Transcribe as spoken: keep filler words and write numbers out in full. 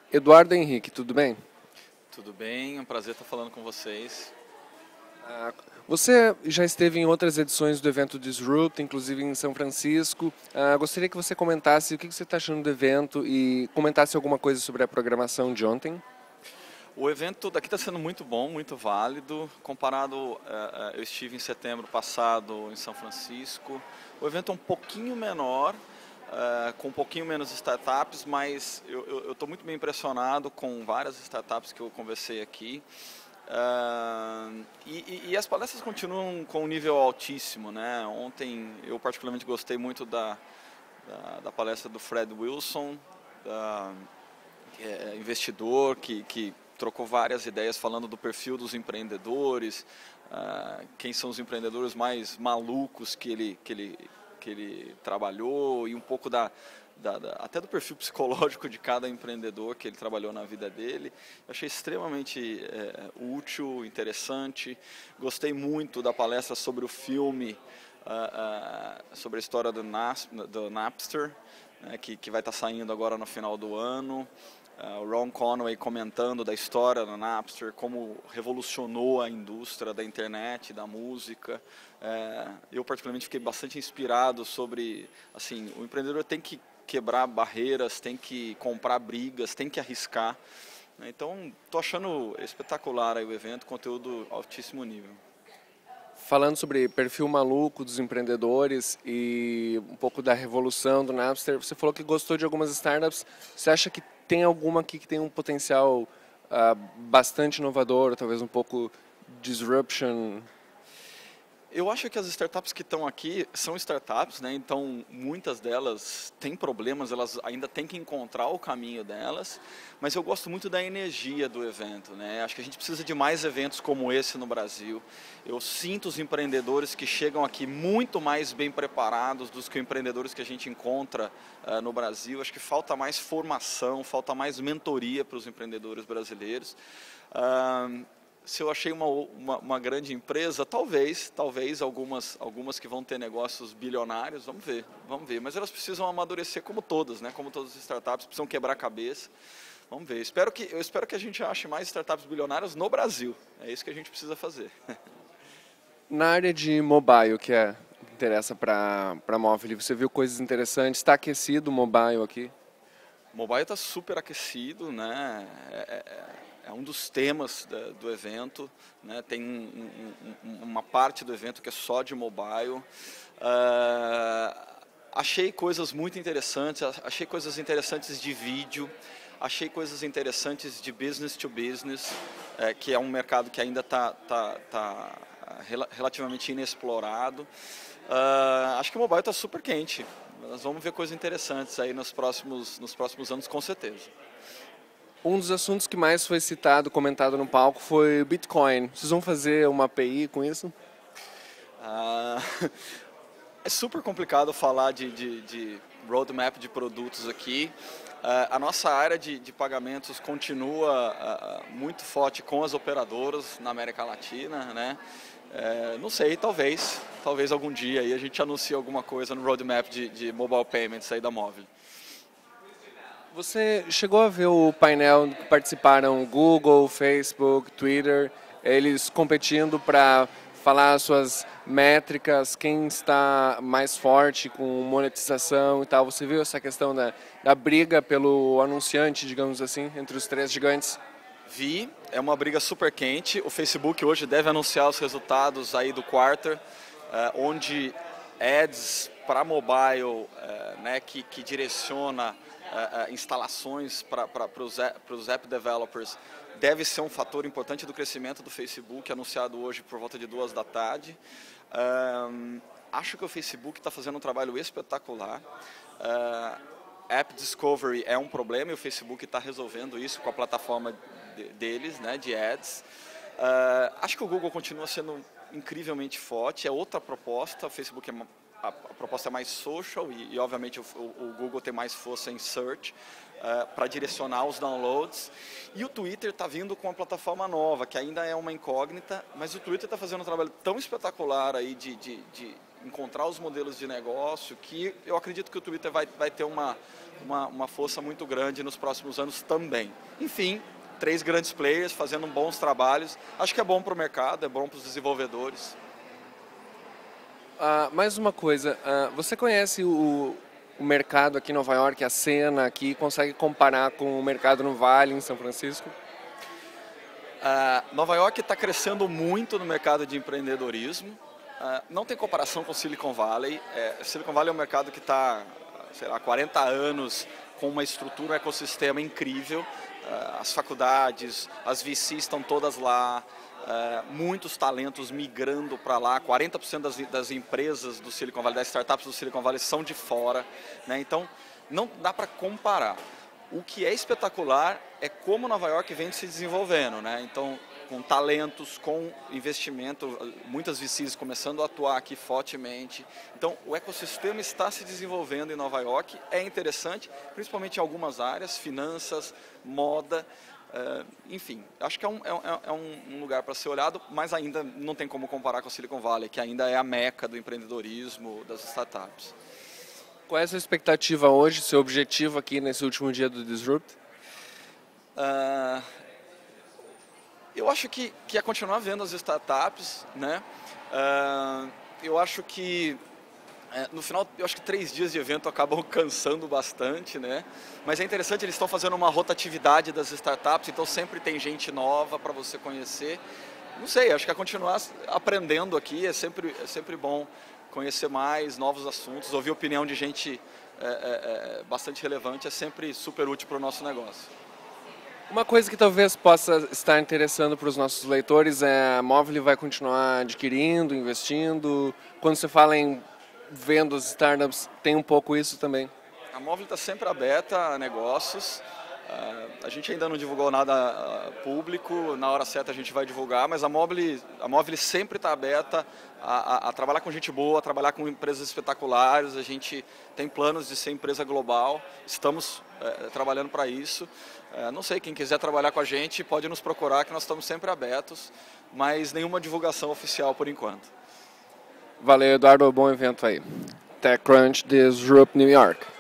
Eduardo Henrique, tudo bem? Tudo bem, é um prazer estar falando com vocês. Ah, Você já esteve em outras edições do evento Disrupt, inclusive em São Francisco. Ah, gostaria que você comentasse o que você está achando do evento e comentasse alguma coisa sobre a programação de ontem. O evento daqui está sendo muito bom, muito válido. Comparado, eh, eh, eu estive em setembro passado em São Francisco. O evento é um pouquinho menor, eh, com um pouquinho menos startups, mas eu estou muito bem impressionado com várias startups que eu conversei aqui. Uh, e, e, e as palestras continuam com um nível altíssimo, né? Ontem eu particularmente gostei muito da, da, da palestra do Fred Wilson, da, que é investidor, que, que trocou várias ideias falando do perfil dos empreendedores, uh, quem são os empreendedores mais malucos que ele, que ele, que ele trabalhou e um pouco da Da, da, até do perfil psicológico de cada empreendedor que ele trabalhou na vida dele. Eu achei extremamente é, útil, interessante. Gostei muito da palestra sobre o filme, uh, uh, sobre a história do, Nas, do Napster, né, que, que vai estar saindo agora no final do ano. Uh, o Ron Conway comentando da história do Napster, como revolucionou a indústria da internet, da música. Uh, eu particularmente fiquei bastante inspirado sobre, assim, o empreendedor tem que quebrar barreiras, tem que comprar brigas, tem que arriscar. Então, estou achando espetacular aí o evento, conteúdo altíssimo nível. Falando sobre perfil maluco dos empreendedores e um pouco da revolução do Napster, você falou que gostou de algumas startups. Você acha que tem alguma aqui que tem um potencial uh, bastante inovador, talvez um pouco disruption? Eu acho que as startups que estão aqui são startups, né? Então muitas delas têm problemas, elas ainda têm que encontrar o caminho delas, mas eu gosto muito da energia do evento, né? Acho que a gente precisa de mais eventos como esse no Brasil. Eu sinto os empreendedores que chegam aqui muito mais bem preparados dos que os empreendedores que a gente encontra uh, no Brasil. Acho que falta mais formação, falta mais mentoria para os empreendedores brasileiros. Uh, Se eu achei uma, uma, uma grande empresa, talvez, talvez algumas, algumas que vão ter negócios bilionários, vamos ver, vamos ver. Mas elas precisam amadurecer como todas, né? Como todas as startups, precisam quebrar a cabeça. Vamos ver. Espero que, eu espero que a gente ache mais startups bilionárias no Brasil. É isso que a gente precisa fazer. Na área de mobile, que é que interessa para para móvel, você viu coisas interessantes? Está aquecido o mobile aqui? O mobile está super aquecido, né? É, é, é um dos temas da, do evento, né? Tem um, um, uma parte do evento que é só de mobile. Uh, achei coisas muito interessantes, achei coisas interessantes de vídeo, achei coisas interessantes de business to business, é, que é um mercado que ainda está tá, tá relativamente inexplorado. Uh, acho que o mobile está super quente. Nós vamos ver coisas interessantes aí nos próximos, nos próximos anos, com certeza. Um dos assuntos que mais foi citado, comentado no palco, foi o Bitcoin. Vocês vão fazer uma A P I com isso? Ah, é super complicado falar de, de, de roadmap de produtos aqui. Uh, a nossa área de, de pagamentos continua uh, muito forte com as operadoras na América Latina, né? Uh, não sei, talvez, talvez algum dia aí a gente anuncie alguma coisa no roadmap de, de mobile payments aí da Móvel. Você chegou a ver o painel que participaram Google, Facebook, Twitter, eles competindo para falar suas métricas, quem está mais forte com monetização e tal. Você viu essa questão da, da briga pelo anunciante, digamos assim, entre os três gigantes? Vi, é uma briga super quente. O Facebook hoje deve anunciar os resultados aí do quarter, uh, onde ads para mobile, uh, né, que, que direciona uh, uh, instalações para os app developers, deve ser um fator importante do crescimento do Facebook, anunciado hoje por volta de duas da tarde. Um, acho que o Facebook está fazendo um trabalho espetacular. Uh, App Discovery é um problema e o Facebook está resolvendo isso com a plataforma de, deles, né, de ads. Uh, acho que o Google continua sendo incrivelmente forte, é outra proposta, o Facebook é uma, a, a proposta é mais social e, e obviamente o, o, o Google tem mais força em search uh, para direcionar os downloads. E o Twitter está vindo com uma plataforma nova, que ainda é uma incógnita, mas o Twitter está fazendo um trabalho tão espetacular aí de, de, de encontrar os modelos de negócio que eu acredito que o Twitter vai, vai ter uma, uma, uma força muito grande nos próximos anos também. Enfim, três grandes players fazendo bons trabalhos. Acho que é bom para o mercado, é bom para os desenvolvedores. Uh, mais uma coisa, uh, você conhece o, o mercado aqui em Nova York, a cena aqui, consegue comparar com o mercado no Vale, em São Francisco? Uh, Nova York está crescendo muito no mercado de empreendedorismo. Uh, não tem comparação com Silicon Valley. É, Silicon Valley é um mercado que está, sei lá, há quarenta anos com uma estrutura, um ecossistema incrível. Uh, as faculdades, as V Cs estão todas lá. Uh, muitos talentos migrando para lá, quarenta por cento das, das empresas do Silicon Valley, das startups do Silicon Valley são de fora, né? Então não dá para comparar. O que é espetacular é como Nova York vem se desenvolvendo, né? Então, com talentos, com investimento, muitas V Cs começando a atuar aqui fortemente. Então, o ecossistema está se desenvolvendo em Nova York, é interessante, principalmente em algumas áreas, finanças, moda. Uh, enfim, acho que é um, é, é um lugar para ser olhado, mas ainda não tem como comparar com o Silicon Valley, que ainda é a meca do empreendedorismo, das startups. Qual é a sua expectativa hoje, seu objetivo aqui nesse último dia do Disrupt? Uh, eu acho que, que é continuar vendo as startups, né? Uh, eu acho que É, no final, eu acho que três dias de evento acabam cansando bastante, né? Mas é interessante, eles estão fazendo uma rotatividade das startups, então sempre tem gente nova para você conhecer. Não sei, acho que é continuar aprendendo aqui, é sempre, é sempre bom conhecer mais, novos assuntos, ouvir a opinião de gente é, é, é, bastante relevante, é sempre super útil para o nosso negócio. Uma coisa que talvez possa estar interessando para os nossos leitores é a Movile vai continuar adquirindo, investindo. Quando você fala em vendas startups, tem um pouco isso também? A Movile está sempre aberta a negócios. Uh, a gente ainda não divulgou nada uh, público, na hora certa a gente vai divulgar, mas a Movile, a Movile sempre está aberta a, a, a trabalhar com gente boa, a trabalhar com empresas espetaculares. A gente tem planos de ser empresa global, estamos uh, trabalhando para isso. Uh, não sei, quem quiser trabalhar com a gente pode nos procurar, que nós estamos sempre abertos, mas nenhuma divulgação oficial por enquanto. Valeu, Eduardo, bom evento aí. TechCrunch Disrupt New York.